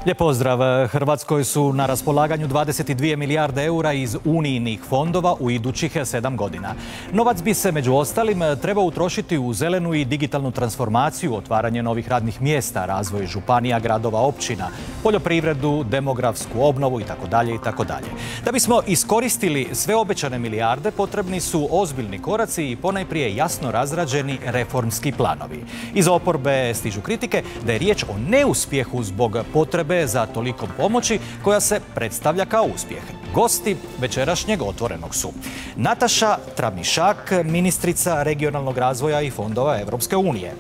Lijep pozdrav. Hrvatskoj su na raspolaganju 22 milijarde eura iz unijnih fondova u idućih 7 godina. Novac bi se među ostalim trebao utrošiti u zelenu i digitalnu transformaciju, otvaranje novih radnih mjesta, razvoj županija, gradova, općina, poljoprivredu, demografsku obnovu itd. Da bismo iskoristili sve obećane milijarde, potrebni su ozbiljni koraci i ponajprije jasno razrađeni reformski planovi. Iz oporbe stižu kritike da je riječ o neuspjehu zbog potrebe za tolikom pomoći koja se predstavlja kao uspjeh. Gosti večerašnjeg Otvorenog su Nataša Tramišak, ministrica regionalnog razvoja i fondova Europske unije.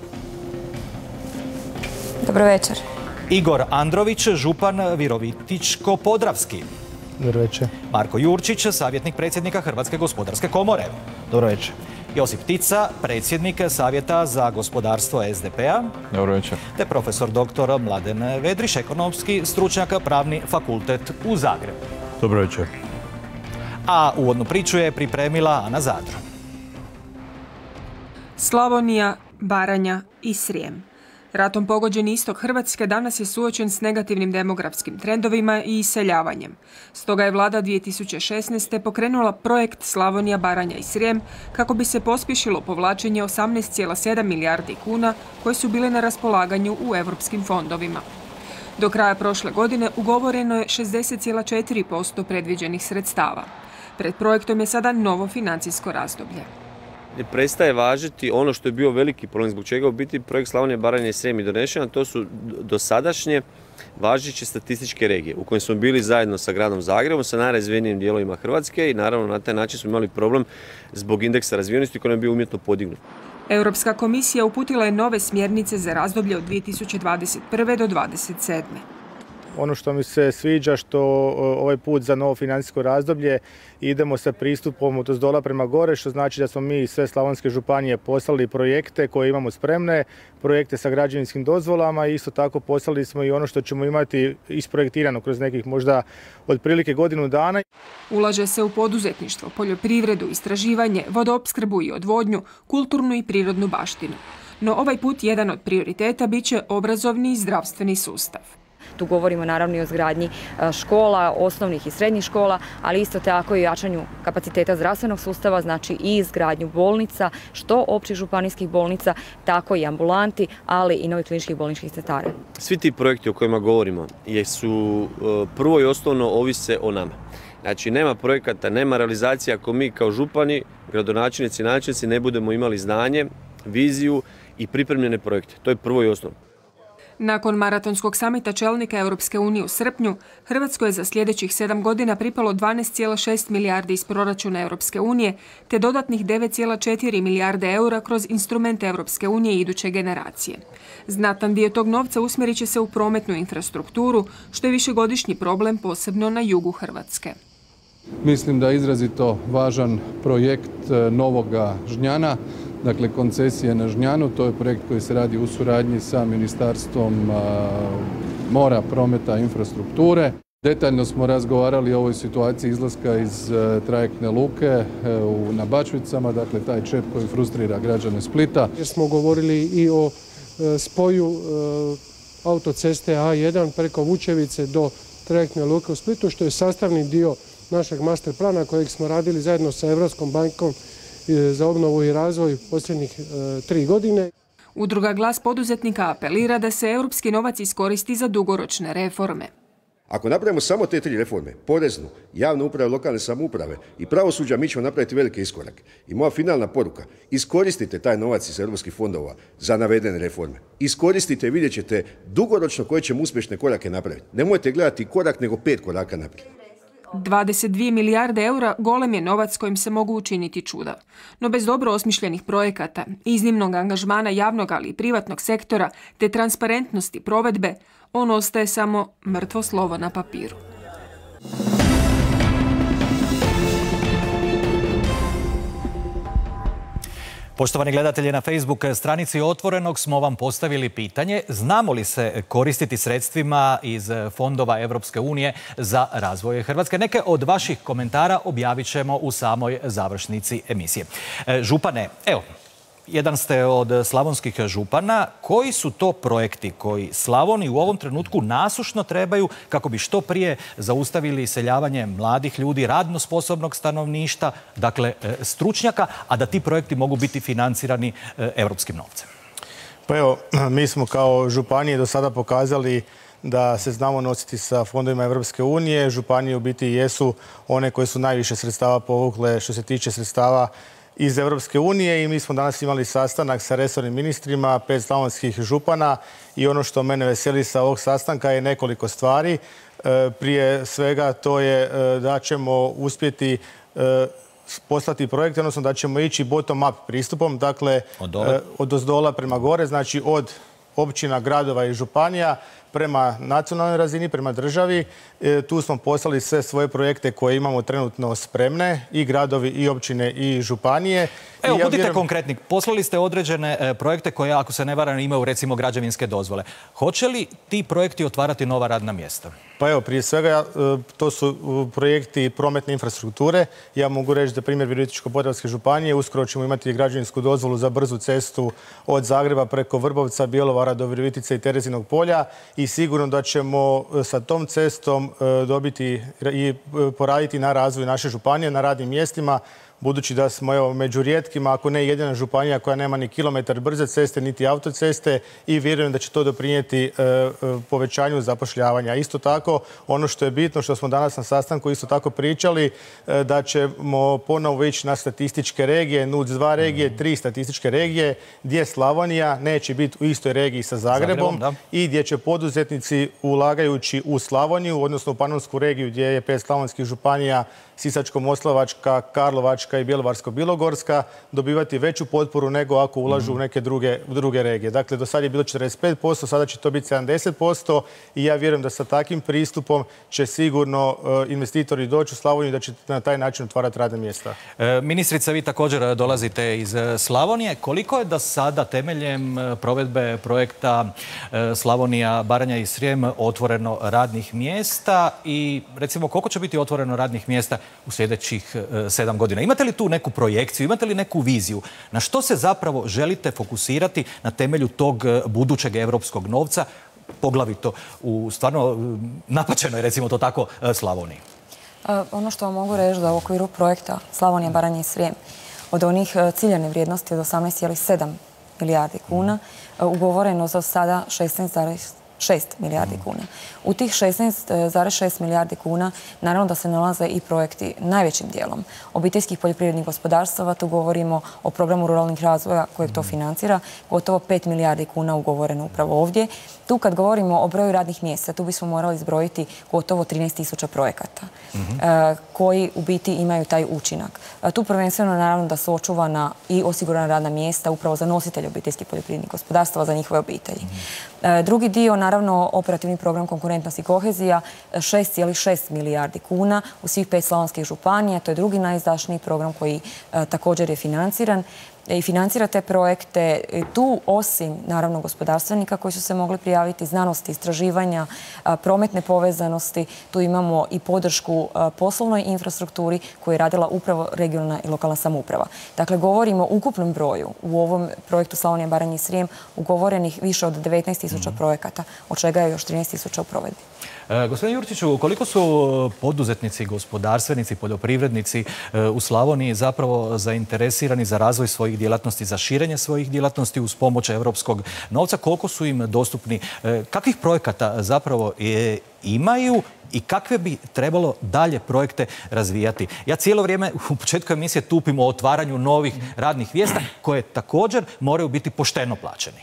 Dobro večer. Igor Andrović, župan Virovitičko-podravski. Dobro večer. Marko Jurčić, savjetnik predsjednika Hrvatske gospodarske komore. Dobro večer. Josip Tica, predsjednik Savjeta za gospodarstvo SDP-a. Dobro večer. Te profesor dr. Mladen Vedriš, ekonomski stručnjak, Pravni fakultet u Zagrebu. Dobro večer. A uvodnu priču je pripremila Ana Zadro. Slavonija, Baranja i Srijem. Ratom pogođeni istok Hrvatske danas je suočen s negativnim demografskim trendovima i iseljavanjem. Stoga je vlada 2016. pokrenula projekt Slavonija, Baranja i Srijem kako bi se pospješilo povlačenje 18,7 milijardi kuna koje su bile na raspolaganju u europskim fondovima. Do kraja prošle godine ugovoreno je 60,4% predviđenih sredstava. Pred projektom je sada novo financijsko razdoblje. Prestaje važiti ono što je bio veliki problem, zbog čega u biti projekt Slavonija, Baranja i Srijem i donešen, a to su dosadašnje važeće statističke regije u kojim smo bili zajedno sa gradom Zagrebom, sa najrazvijenijim dijelovima Hrvatske i naravno na taj način smo imali problem zbog indeksa razvijenosti koji nam je bio umjetno podignut. Europska komisija uputila je nove smjernice za razdoblje od 2021. do 2027. Ono što mi se sviđa što ovaj put za novo financijsko razdoblje idemo sa pristupom odozdola prema gore, što znači da smo mi sve slavonske županije poslali projekte koje imamo spremne, projekte sa građevinskim dozvolama i isto tako poslali smo i ono što ćemo imati isprojektirano kroz nekih možda otprilike godinu dana. Ulaže se u poduzetništvo, poljoprivredu, istraživanje, vodoopskrbu i odvodnju, kulturnu i prirodnu baštinu. No ovaj put jedan od prioriteta bit će obrazovni i zdravstveni sustav. Tu govorimo naravno i o izgradnji škola, osnovnih i srednjih škola, ali isto tako i jačanju kapaciteta zdravstvenog sustava, znači i izgradnju bolnica, što općih županijskih bolnica, tako i ambulanti, ali i novih kliničkih bolničkih centara. Svi ti projekti o kojima govorimo su prvo i osnovno ovise o nama. Znači nema projekata, nema realizacije ako mi kao župani, gradonačelnici i načelnici ne budemo imali znanje, viziju i pripremljene projekte. To je prvo i osnovno. Nakon maratonskog samita čelnika Europske unije u srpnju, Hrvatskoj je za sljedećih 7 godina pripalo 12,6 milijardi iz proračuna Europske unije, te dodatnih 9,4 milijarde eura kroz instrumente Europske unije i iduće generacije. Znatan dio tog novca usmjerit će se u prometnu infrastrukturu, što je višegodišnji problem posebno na jugu Hrvatske. Mislim da je izrazito važan projekt Novoga Žnjana, dakle koncesije na Žnjanu. To je projekt koji se radi u suradnji sa Ministarstvom mora, prometa i infrastrukture. Detaljno smo razgovarali o ovoj situaciji izlaska iz trajektne luke na Bačvicama, dakle taj čep koji frustrira građane Splita. Jer smo govorili i o spoju autoceste A1 preko Vučevice do trajektne luke u Splitu, što je sastavni dio našeg master plana kojeg smo radili zajedno sa Europskom bankom za obnovu i razvoj posljednjih 3 godine. Udruga Glas poduzetnika apelira da se europski novac iskoristi za dugoročne reforme. Ako napravimo samo te 3 reforme, poreznu, javnu upravu, lokalne samouprave i pravosuđa, mi ćemo napraviti veliki iskorak. I moja finalna poruka, iskoristite taj novac iz europskih fondova za navedene reforme. Iskoristite i vidjet ćete dugoročno koje ćemo uspješne korake napraviti. Nemojte gledati korak, nego 5 koraka naprijed. 22 milijarde eura golem je novac kojim se mogu učiniti čuda. No bez dobro osmišljenih projekata, iznimnog angažmana javnog ali i privatnog sektora te transparentnosti provedbe, on ostaje samo mrtvo slovo na papiru. Poštovani gledatelji, na Facebook stranici Otvorenog smo vam postavili pitanje: znamo li se koristiti sredstvima iz fondova Europske unije za razvoj Hrvatske? Neke od vaših komentara objavit ćemo u samoj završnici emisije. Župane, evo, Jedan ste od slavonskih župana. Koji su to projekti koji Slavoniji u ovom trenutku nasušno trebaju kako bi što prije zaustavili iseljavanje mladih ljudi, radno sposobnog stanovništva, dakle stručnjaka, a da ti projekti mogu biti financirani europskim novcem? Pa evo, mi smo kao županije do sada pokazali da se znamo nositi sa fondovima Europske unije. Županije u biti jesu one koje su najviše sredstava povukle što se tiče sredstava iz Europske unije i mi smo danas imali sastanak sa resornim ministrima, 5 slavonskih župana i ono što mene veseli sa ovog sastanka je nekoliko stvari. Prije svega to je da ćemo uspjeti poslati projekte, odnosno da ćemo ići bottom-up pristupom, dakle od ozdola prema gore, znači od općina, gradova i županija prema nacionalnoj razini, prema državi. Tu smo poslali sve svoje projekte koje imamo trenutno spremne, i gradovi, i općine, i županije. Evo, budite konkretni. Poslali ste određene projekte koje, ako se ne varam, imaju recimo građevinske dozvole. Hoće li ti projekti otvarati nova radna mjesta? Pa evo, prije svega, to su projekti prometne infrastrukture. Ja mogu reći da primjer Virovitičko-podravske županije, uskoro ćemo imati građevinsku dozvolu za brzu cestu od Zagreba preko Vrbovca, Bjelovara do Virovitice i Terezinog polja i sigurno da ćemo sa tom cestom dobiti i poraditi na razvoju naše županije, na radnim mjestima, budući da smo među rijetkima, ako ne jedina županija koja nema ni kilometar brze ceste, niti autoceste i vjerujem da će to doprinijeti povećanju zapošljavanja. Isto tako, ono što je bitno, što smo danas na sastanku isto tako pričali, da ćemo ponovo ići na statističke regije, NUTS 2 regije, 3 statističke regije, gdje Slavonija neće biti u istoj regiji sa Zagrebom i gdje će poduzetnici ulagajući u Slavoniju, odnosno u Panonsku regiju gdje je 5 slavonskih županija, Sisačko-moslavačka, Karlovačka i Bjelovarsko-bilogorska, dobivati veću potporu nego ako ulažu u neke druge regije. Dakle, do sad je bilo 45%, sada će to biti 70% i ja vjerujem da sa takvim pristupom će sigurno investitori doći u Slavoniju i da će na taj način otvarati radna mjesta. Ministrica, vi također dolazite iz Slavonije. Koliko je do sada temeljem provedbe projekta Slavonija, Baranja i Srijem otvoreno radnih mjesta i recimo koliko će biti otvoreno radnih mjesta u sljedećih 7 godina? Imate li tu neku projekciju, imate li neku viziju? Na što se zapravo želite fokusirati na temelju tog budućeg europskog novca, poglavito u stvarno napačenoj, recimo to tako, Slavoniji? Ono što vam mogu reći da u okviru projekta Slavonija, Baranja i Srijem od onih ciljane vrijednosti od 18,7 milijardi kuna ugovoreno za sada 16,6 milijardi kuna. U tih 16,6 milijardi kuna naravno da se nalaze i projekti najvećim dijelom obiteljskih poljoprivrednih gospodarstava. Tu govorimo o programu ruralnih razvoja kojeg to financira. Gotovo 5 milijardi kuna ugovoreno upravo ovdje. Tu kad govorimo o broju radnih mjesta, tu bismo morali zbrojiti gotovo 13.000 projekata koji u biti imaju taj učinak. Tu prvenstveno naravno da su očuvana i osigurana radna mjesta upravo za nositelje obiteljskih poljoprivrednih gospodarstava, za njihove obitelji. Drugi dio, naravno, operativni program konkurentnost i kohezija, 6,6 milijardi kuna u svih 5 slavonskih županija. To je drugi najizdašniji program koji također je financiran i financira te projekte. Tu, osim, naravno, gospodarstvenika koji su se mogli prijaviti, znanosti, istraživanja, prometne povezanosti, tu imamo i podršku poslovnoj infrastrukturi koju je radila upravo regionalna i lokalna samouprava. Dakle, govorimo o ukupnom broju u ovom projektu Slavonija, Baranja i Srijem ugovorenih više od 19.000 projekata, od čega je još 13.000 u provedbi. Gospodine Jurčiću, koliko su poduzetnici, gospodarstvenici, poljoprivrednici u Slavoniji zapravo zainteresirani za razvoj svojih djelatnosti, za širenje svojih djelatnosti uz pomoć europskog novca? Koliko su im dostupni? Kakvih projekata zapravo imaju i kakve bi trebalo dalje projekte razvijati? Ja cijelo vrijeme u početku emisije tupim o otvaranju novih radnih mjesta koje također moraju biti pošteno plaćeni.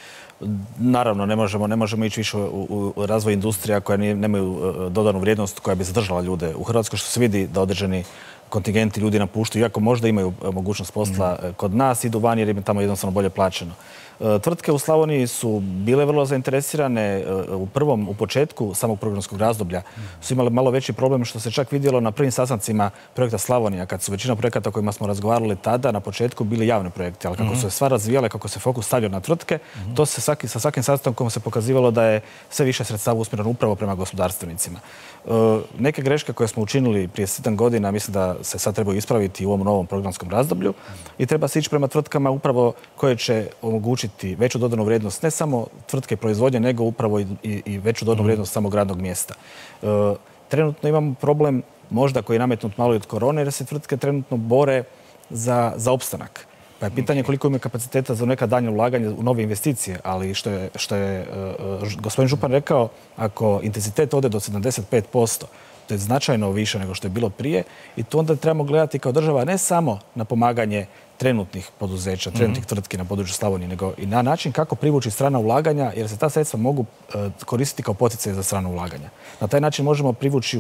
Naravno, ne možemo ići više u razvoj industrija koja nemaju dodanu vrijednost koja bi zadržala ljude u Hrvatskoj, što se vidi da određeni kontingenti ljudi napuštaju, iako možda imaju mogućnost posla kod nas, idu van jer im je tamo jednostavno bolje plaćeno. Tvrtke u Slavoniji su bile vrlo zainteresirane. U početku samog programskog razdoblja su imali malo veći problem, što se čak vidjelo na prvim sastancima projekta Slavonija, kad su većina projekata o kojima smo razgovarali tada na početku bili javni projekti, ali kako su se sva razvijale, kako se fokus stavio na tvrtke, to se sa svakim sastankom se pokazivalo da je sve više sredstava usmjereno upravo prema gospodarstvenicima. Neke greške koje smo učinili prije 7 godina, mislim da se sad trebaju ispraviti u ovom novom programskom razdoblju i treba se ići prema tvrtkama upravo koje će omogućiti veću dodanu vrijednost ne samo tvrtke proizvodnje, nego upravo i veću dodanu vrijednost samog radnog mjesta. Trenutno imamo problem možda koji je nametnut malo i od korone, jer se tvrtke trenutno bore za opstanak. Pa je pitanje koliko imaju kapaciteta za neka daljnja ulaganja u nove investicije, ali što je gospodin župan rekao, ako intenzitet ode do 75%, to je značajno više nego što je bilo prije i tu onda trebamo gledati kao država ne samo na pomaganje trenutnih poduzeća, trenutnih tvrtki na području Slavonije, nego i na način kako privući strana ulaganja, jer se ta sredstva mogu koristiti kao poticaj za strana ulaganja. Na taj način možemo privući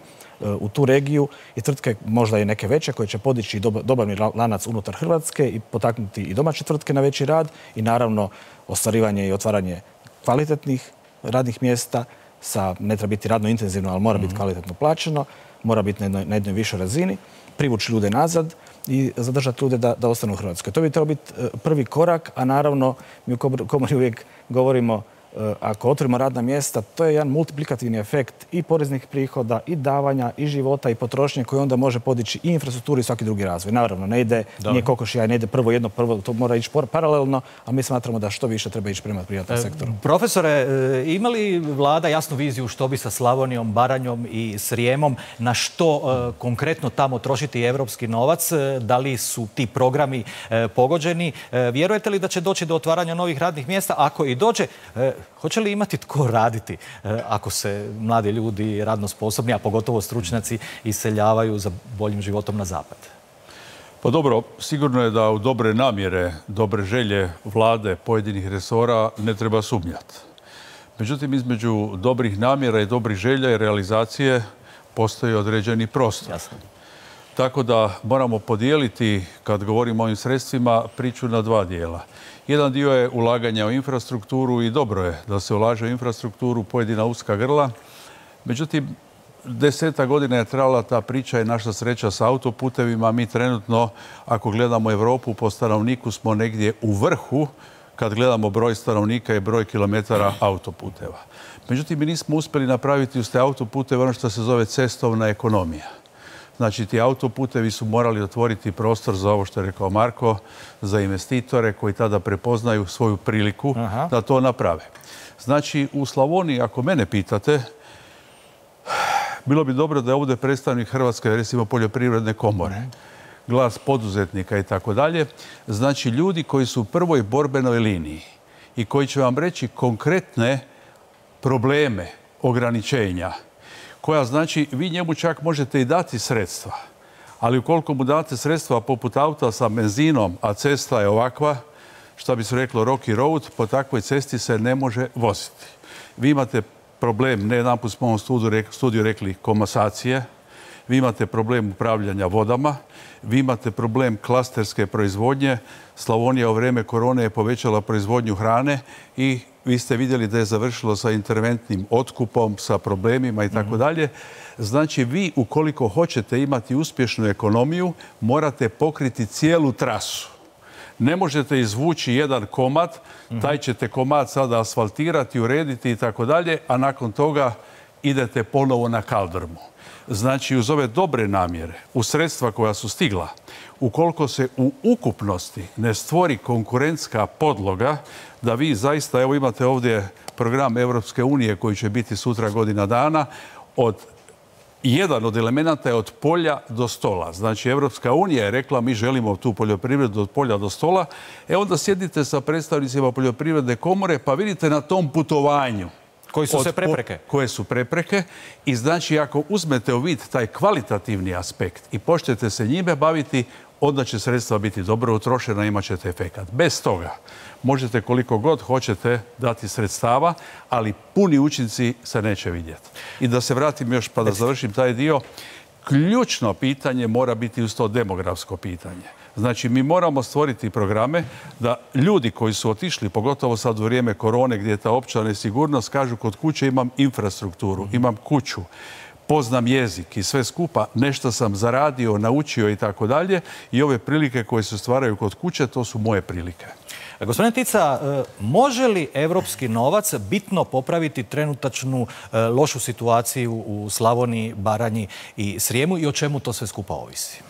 u tu regiju i tvrtke, možda i neke veće, koje će podići dobavni lanac unutar Hrvatske i potaknuti i domaće tvrtke na veći rad i naravno ostvarivanje i otvaranje kvalitetnih radnih mjesta, ne treba biti radno intenzivno, ali mora biti kvalitetno plaćeno, mora biti na jednoj višoj razini, privući ljude nazad i zadržati ljude da ostanu u Hrvatskoj. To bi trebao biti prvi korak, a naravno mi u Komori uvijek govorimo ako otvorimo radna mjesta, to je jedan multiplikativni efekt i poreznih prihoda, i davanja, i života, i potrošnje koji onda može podići i infrastrukturu i svaki drugi razvoj. Naravno, nije kokoš i jaj, ne ide prvo jedno, to mora ići paralelno, a mi smatramo da što više treba ići prema privatnom sektoru. Profesore, ima li vlada jasnu viziju što bi sa Slavonijom, Baranjom i Srijemom, na što konkretno tamo trošiti evropski novac? Da li su ti programi pogođeni? Vjerujete li da će doći do otvaranja novih radnih mjesta? Ako i dođe, hoće li imati tko raditi ako se mladi ljudi, radno sposobni, a pogotovo stručnjaci, iseljavaju za boljim životom na zapad? Pa dobro, sigurno je da u dobre namjere, dobre želje vlade pojedinih resora ne treba sumnjati. Međutim, između dobrih namjera i dobrih želja i realizacije postoji određeni prostor. Jasno. Tako da moramo podijeliti, kad govorimo o ovim sredstvima, priču na dva dijela. Jedan dio je ulaganja u infrastrukturu i dobro je da se ulaže u infrastrukturu, pojedina uska grla. Međutim, 10 godina je trajala ta priča i naša sreća sa autoputevima. Mi trenutno, ako gledamo Europu, po stanovniku smo negdje u vrhu kad gledamo broj stanovnika i broj kilometara autoputeva. Međutim, mi nismo uspjeli napraviti uz te autoputeve ono što se zove cestovna ekonomija. Znači, ti autoputevi su morali otvoriti prostor za ovo što je rekao Marko, za investitore koji tada prepoznaju svoju priliku da to naprave. Znači, u Slavoniji, ako mene pitate, bilo bi dobro da je ovdje predstavnik Hrvatske, recimo poljoprivredne komore, glas poduzetnika i tako dalje. Znači, ljudi koji su u prvoj borbenoj liniji i koji će vam reći konkretne probleme, ograničenja, koja znači vi njemu čak možete i dati sredstva, ali ukoliko mu date sredstva poput auta sa benzinom, a cesta je ovakva, što bi se reklo rocky road, po takvoj cesti se ne može voziti. Vi imate problem, ne jedanput smo u ovom studiju rekli, komasacije, vi imate problem upravljanja vodama, vi imate problem klasterske proizvodnje. Slavonija u vrijeme korone je povećala proizvodnju hrane i vi ste vidjeli da je završilo sa interventnim otkupom, sa problemima i tako dalje. Znači, vi ukoliko hoćete imati uspješnu ekonomiju, morate pokriti cijelu trasu. Ne možete izvući jedan komad, taj ćete komad sada asfaltirati, urediti i tako dalje, a nakon toga idete ponovo na kaldrmu. Znači, uz ove dobre namjere, uz sredstva koja su stigla, ukoliko se u ukupnosti ne stvori konkurentska podloga, da vi zaista, evo imate ovdje program Europske unije koji će biti sutra godina dana, jedan od elemenata je od polja do stola. Znači, Europska unija je rekla mi želimo tu poljoprivredu od polja do stola. Onda sjedite sa predstavnicima poljoprivredne komore pa vidite na tom putovanju koji su sve prepreke. Koje su prepreke i znači ako uzmete u vid taj kvalitativni aspekt i počnete se njime baviti, onda će sredstva biti dobro utrošena i imat ćete efekat. Bez toga možete koliko god hoćete dati sredstava, ali puni učinci se neće vidjeti. I da se vratim još pa da završim taj dio, ključno pitanje mora biti uz to demografsko pitanje. Znači, mi moramo stvoriti programe da ljudi koji su otišli, pogotovo sad u vrijeme korone gdje je ta opća nesigurnost, kažu kod kuće imam infrastrukturu, imam kuću, poznam jezik i sve skupa, nešto sam zaradio, naučio i tako dalje i ove prilike koje se stvaraju kod kuće, to su moje prilike. Gospodine Tica, može li evropski novac bitno popraviti trenutačnu lošu situaciju u Slavoniji, Baranji i Srijemu i o čemu to sve skupa ovisi?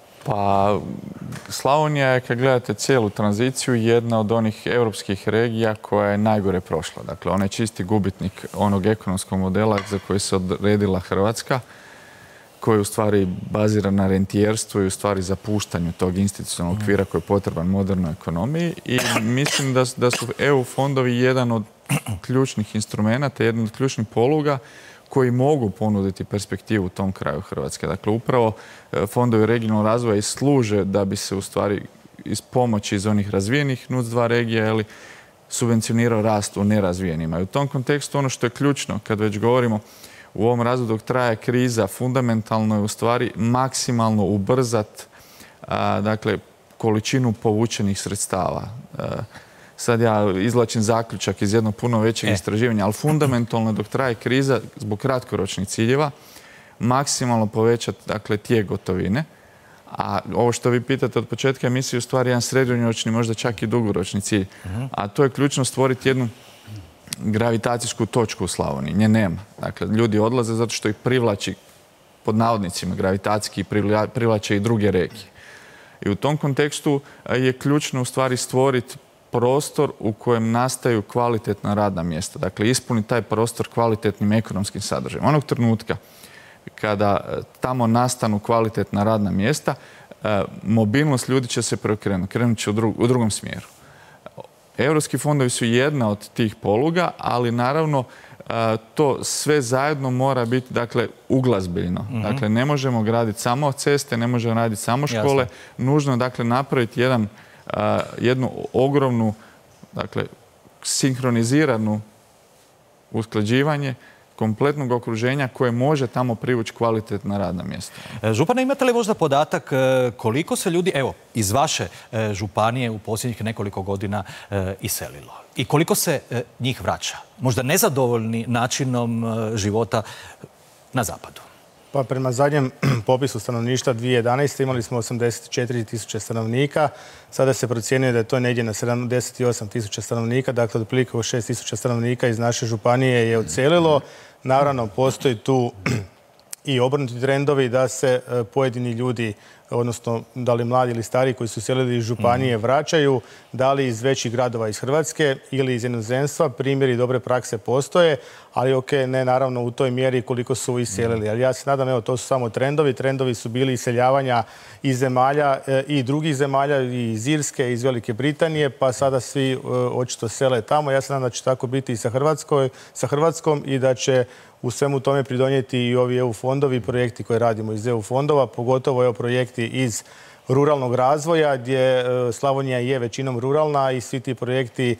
Pa, Slavonija je, kad gledate cijelu tranziciju, jedna od onih europskih regija koja je najgore prošla. Dakle, ona je čisti gubitnik onog ekonomskog modela za koji se odredila Hrvatska, koji je u stvari baziran na rentijerstvu i u stvari zapuštanju tog institucionalnog okvira koji je potreban modernoj ekonomiji. I mislim da su EU fondovi jedan od ključnih instrumenata, jedan od ključnih poluga koji mogu ponuditi perspektivu u tom kraju Hrvatske. Dakle, upravo fondovi regionalnog razvoja i služe da bi se u stvari iz pomoći iz onih razvijenih NUTS-2 regija subvencionirao rast u nerazvijenima. I u tom kontekstu ono što je ključno, kad već govorimo u ovom razdoblju dok traje kriza, fundamentalno je u stvari maksimalno ubrzati dakle, količinu povučenih sredstava. Sad ja izvlačim zaključak iz jednog puno većeg istraživanja, ali fundamentalno dok traje kriza zbog kratkoročnih ciljeva maksimalno povećati dakle, tijek gotovine. A ovo što vi pitate od početka emisije je u stvari jedan srednjoročni, možda čak i dugoročni cilj. A to je ključno stvoriti jednu gravitacijsku točku u Slavoniji. Nje nema. Dakle, ljudi odlaze zato što ih privlači, pod navodnicima, gravitacijski privlače i druge regije. I u tom kontekstu je ključno u stvari stvoriti prostor u kojem nastaju kvalitetna radna mjesta. Dakle, ispuniti taj prostor kvalitetnim ekonomskim sadržajem. Onog trenutka kada tamo nastanu kvalitetna radna mjesta, mobilnost ljudi će se preokrenuti. Krenut će u drugom smjeru. Europski fondovi su jedna od tih poluga, ali naravno to sve zajedno mora biti dakle, uglazbiljno. Dakle, ne možemo graditi samo ceste, ne možemo raditi samo škole. Nužno je dakle, napraviti jednu ogromnu, dakle, sinkroniziranu usklađivanje kompletnog okruženja koje može tamo privući kvalitetna radna mjesta. Župane, imate li možda podatak koliko se ljudi, evo, iz vaše županije u posljednjih nekoliko godina iselilo? I koliko se njih vraća? Možda nezadovoljni načinom života na zapadu? Pa prema zadnjem popisu stanovništva 2011. imali smo 84.000 stanovnika. Sada se procjenjuje da je to negdje na 78.000 stanovnika. Dakle, otprilike 6.000 stanovnika iz naše županije je odselilo. Naravno, postoji tu i obrnuti trendovi da se pojedini ljudi, odnosno da li mladi ili stari koji su selili iz županije vraćaju, da li iz većih gradova iz Hrvatske ili iz inozemstva. Primjeri dobre prakse postoje, ali ok, ne naravno u toj mjeri koliko su iselili. Ali ja se nadam, evo, to su samo trendovi. Trendovi su bili iseljavanja iz zemalja i drugih zemalja, i iz Irske, iz Velike Britanije, pa sada svi očito sele tamo. Ja se nadam da će tako biti i sa Hrvatskom i da će u svemu tome pridonijeti i ovi EU fondovi i projekti koje radimo iz EU fondova, pogotovo projekti iz ruralnog razvoja gdje Slavonija je većinom ruralna i svi ti projekti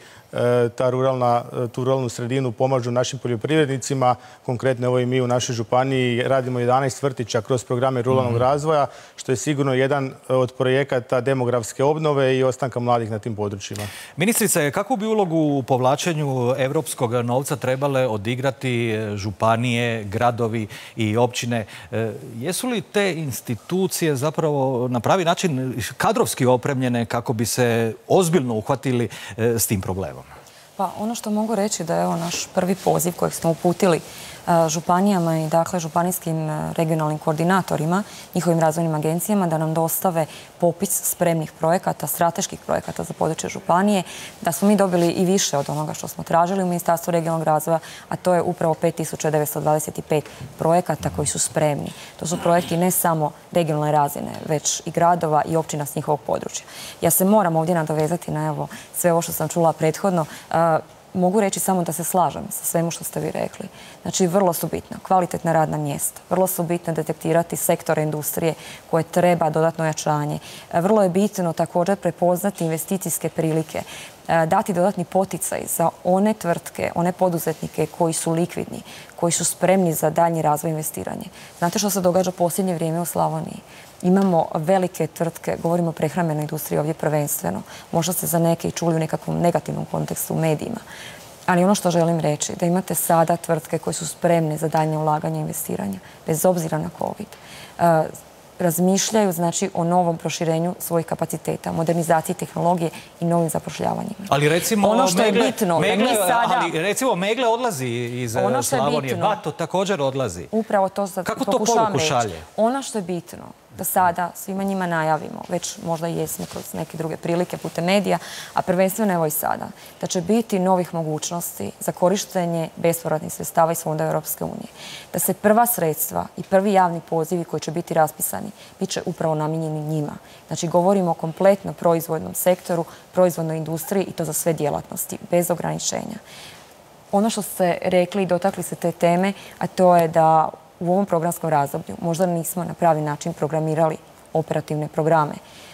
tu ruralnu sredinu pomažu našim poljoprivrednicima. Konkretno evo i mi u našoj županiji radimo 11 vrtića kroz programe ruralnog razvoja, što je sigurno jedan od projekata demografske obnove i ostanka mladih na tim područjima. Ministrice, kakvu bi ulogu u povlačenju evropskog novca trebale odigrati županije, gradovi i općine? Jesu li te institucije zapravo na pravi način kadrovski opremljene kako bi se ozbiljno uhvatili s tim problemom? Pa ono što mogu reći da je ovo naš prvi poziv kojeg smo uputili županijama i dakle županijskim regionalnim koordinatorima, njihovim razvojnim agencijama da nam dostave popis spremnih projekata, strateških projekata za područje županije, da smo mi dobili i više od onoga što smo tražili u Ministarstvu regionalnog razvoja, a to je upravo 5.925 projekata koji su spremni. To su projekti ne samo regionalne razine, već i gradova i općina s njihovog područja. Ja se moram ovdje nadovezati na evo sve ovo što sam čula prethodno. Mogu reći samo da se slažem sa svemu što ste vi rekli. Znači, vrlo su bitna kvalitetna radna mjesta, vrlo su bitne detektirati sektore industrije koje treba dodatno jačanje. Vrlo je bitno također prepoznati investicijske prilike, dati dodatni poticaj za one tvrtke, one poduzetnike koji su likvidni, koji su spremni za daljnji razvoj i investiranje. Znate što se događa u posljednje vrijeme u Slavoniji? Imamo velike tvrtke, govorimo o prehrambenoj industriji ovdje prvenstveno. Možda ste za neke i čuli u nekakvom negativnom kontekstu u medijima. Ali ono što želim reći, da imate sada tvrtke koje su spremne za daljnje ulaganje i investiranja, bez obzira na COVID, razmišljaju znači o novom proširenju svojih kapaciteta, modernizaciji tehnologije i novim zapošljavanjima. Ali recimo ono što je bitno, recimo Megle odlazi iz Slavonije, Bato također odlazi. Upravo to kako to pokušavam poruku šalje? Reći. Ono što je bitno, da sada svima njima najavimo, već možda i jesmo kroz neke druge prilike putem medija, a prvenstveno evo i sada, da će biti novih mogućnosti za korištenje bespovratnih sredstava iz fonda Europske unije. Da se prva sredstva i prvi javni pozivi koji će biti raspisani bit će upravo namijenjeni njima. Znači govorimo o kompletno proizvodnom sektoru, proizvodnoj industriji i to za sve djelatnosti, bez ograničenja. Ono što ste rekli i dotakli se te teme, a to je da u ovom programskom razdoblju možda nismo na pravi način programirali operativne programe.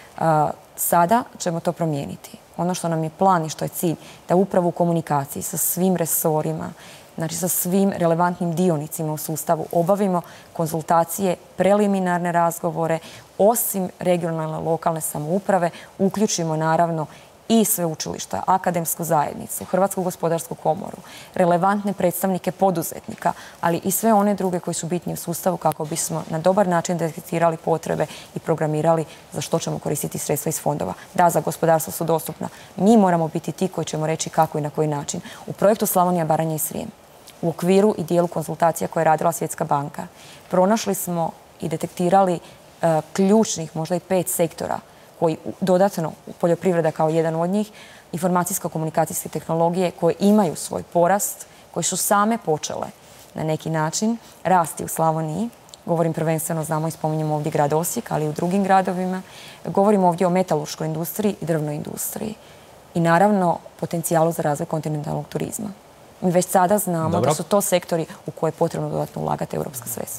Sada ćemo to promijeniti. Ono što nam je plan i što je cilj, da upravo u komunikaciji sa svim resorima, znači sa svim relevantnim dionicima u sustavu obavimo konzultacije, preliminarne razgovore, osim regionalne lokalne samouprave, uključimo naravno i sveučilišta, akademsku zajednicu, Hrvatsku gospodarsku komoru, relevantne predstavnike poduzetnika, ali i sve one druge koji su bitni u sustavu kako bismo na dobar način detektirali potrebe i programirali za što ćemo koristiti sredstva iz fondova. Da, za gospodarstvo su dostupna. Mi moramo biti ti koji ćemo reći kako i na koji način. U projektu Slavonija, Baranja i Srijem, u okviru i dijelu konzultacija koje je radila Svjetska banka, pronašli smo i detektirali ključnih, možda i 5 sektora koji dodatno, poljoprivreda kao jedan od njih, informacijsko-komunikacijske tehnologije koje imaju svoj porast, koje su same počele na neki način rasti u Slavoniji. Govorim prvenstveno, znamo i spominjemo ovdje grad Osijek, ali i u drugim gradovima. Govorimo ovdje o metalurškoj industriji i drvnoj industriji. I naravno potencijalu za razvoj kontinentalnog turizma. Mi već sada znamo da su to sektori u koje je potrebno dodatno ulagati europska sredstva.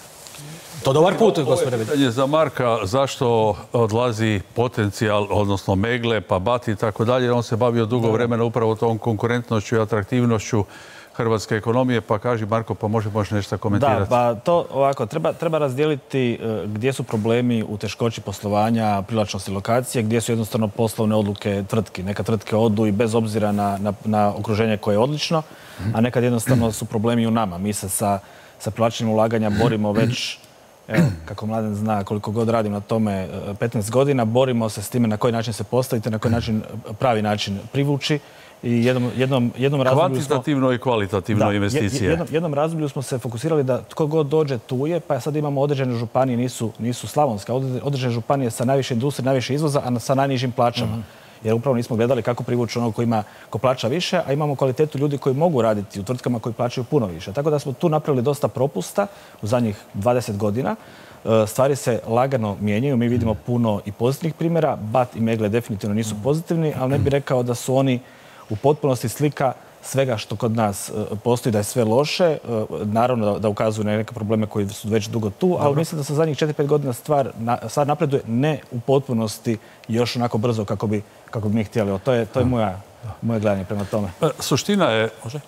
To dobar put, gospodine. Pitanje za Marka, zašto odlazi potencijal, odnosno Megle, pa Bat i tako dalje. On se bavio dugo vremena upravo tom konkurentnošću i atraktivnošću hrvatske ekonomije, pa kaži Marko, pa možeš nešto komentirati. Da, pa to ovako, treba razdijeliti gdje su problemi u teškoći poslovanja, privlačnosti lokacije, gdje su jednostavno poslovne odluke tvrtki. Neka tvrtke odu i bez obzira na okruženje koje je odlično, a nekad jednostavno su problemi u nama. Mi se sa privlačenjem ulaganja borimo već, evo, kako Mladen zna, koliko god radim na tome, 15 godina, borimo se s time na koji način se postaviti, na koji način, pravi način privući. I jednom razdoblju kvantitativno i kvalitativno investicije. Jednom razdoblju smo se fokusirali da tko god dođe tu je, pa sad imamo određene županije, nisu slavonske, određene županije sa najviše industrije, najviše izvoza, a sa najnižim plaćama. Jer upravo nismo gledali kako privući onog ko plaća više, a imamo kvalitetu ljudi koji mogu raditi u tvrtkama koji plaćaju puno više. Tako da smo tu napravili dosta propusta u zadnjih 20 godina. Stvari se lagano mijenjaju, mi vidimo puno i pozitivnih primjera. Bat i Megle definitivno nisu pozitivni, ali ne bih rekao da su oni u potpunosti slika svega što kod nas postoji, da je sve loše. Naravno da ukazuju na neke probleme koji su već dugo tu, ali mislim da sa zadnjih 4-5 godina stvar napreduje ne u potpunosti još onako brzo kako bi mi htjeli. To je moje gledanje prema tome. Suština je,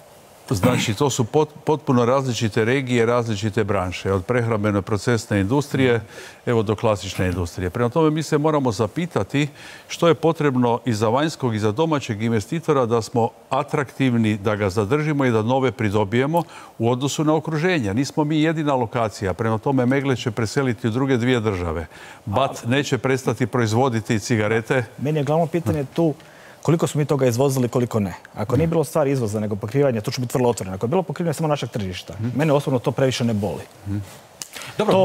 znači to su potpuno različite regije, različite branše, od prehrambene procesne industrije evo do klasične industrije. Prema tome mi se moramo zapitati što je potrebno i za vanjskog i za domaćeg investitora da smo atraktivni, da ga zadržimo i da nove pridobijemo u odnosu na okruženje. Nismo mi jedina lokacija, prema tome Megle će preseliti u druge 2 države. Bat neće prestati proizvoditi cigarete. Meni je glavno pitanje tu koliko smo mi toga izvozili, koliko ne. Ako nije bilo stvar izvoza, nego pokrivanje, to će biti vrlo otvoreno. Ako je bilo pokrivanje samo našeg tržišta, mene osobno to previše ne boli. Dobro,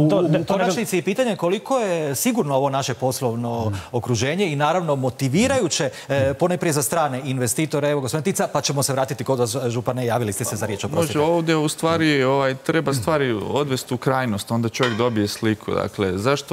u konačnici je pitanje koliko je sigurno ovo naše poslovno okruženje i naravno motivirajuće ponajprije za strane investitore. Evo, gospodin Tica, pa ćemo se vratiti kod vas, župane, javili ste se za riječ, oprostite. Može, ovdje u stvari treba stvari odvesti u krajnost, onda čovjek dobije sliku. Dakle,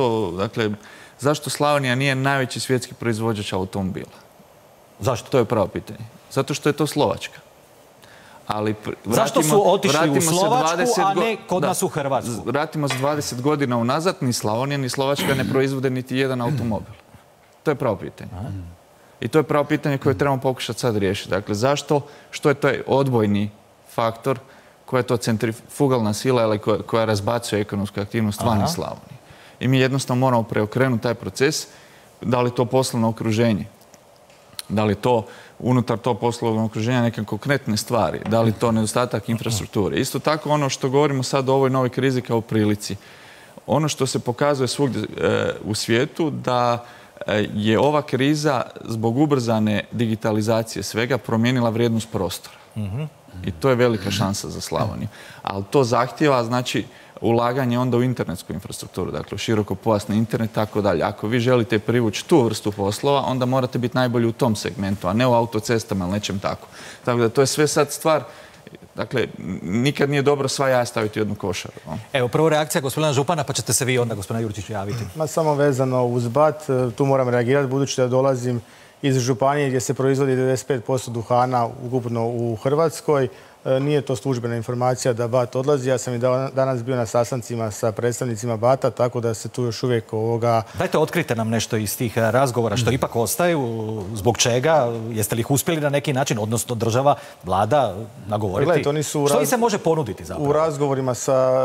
zašto Slavonija nije najveći svjetski proizvođač automobila? Zašto? To je pravo pitanje. Zato što je to Slovačka. Ali zašto su otišli u Slovačku, a ne kod nas u Hrvatsku? Vratimo se 20 godina unazad, ni Slavonija, ni Slovačka ne proizvode niti jedan automobil. To je pravo pitanje. I to je pravo pitanje koje trebamo pokušati sad riješiti. Dakle, zašto? Što je to odbojni faktor? Koja je to centrifugalna sila koja razbacuje ekonomsku aktivnost van iz Slavonije? I mi jednostavno moramo preokrenuti taj proces. Da li to poslovno okruženje? Da li to unutar tog poslovnog okruženja neke konkretne stvari? Da li to nedostatak infrastrukture? Isto tako ono što govorimo sad o ovoj novoj krizi kao prilici. Ono što se pokazuje svugdje u svijetu da je ova kriza zbog ubrzane digitalizacije svega promijenila vrijednost prostora. I to je velika šansa za Slavoniju. Ali to zahtijeva, znači, ulaganje onda u internetsku infrastrukturu, dakle u širokopojasni internet, tako dalje. Ako vi želite privući tu vrstu poslova, onda morate biti najbolji u tom segmentu, a ne u autocestama ili nečem tako. Tako da to je sve sad stvar. Dakle, nikad nije dobro sva jaja staviti u jednu košaru. Evo, prvo reakcija gospodina župana, pa ćete se vi onda, gospodina Jurčiću, javiti. Samo vezano uz BAT, tu moram reagirati, budući da dolazim iz županije gdje se proizvodi 95% duhana ukupno u Hrvatskoj. Nije to službena informacija da BAT odlazi. Ja sam i danas bio na sastancima sa predstavnicima BAT-a, tako da se tu još uvijek ovoga... Dajte, otkrite nam nešto iz tih razgovora što ipak ostaju, zbog čega, jeste li ih uspjeli na neki način, odnosno država, vlada nagovoriti? Što im se može ponuditi zapravo? U razgovorima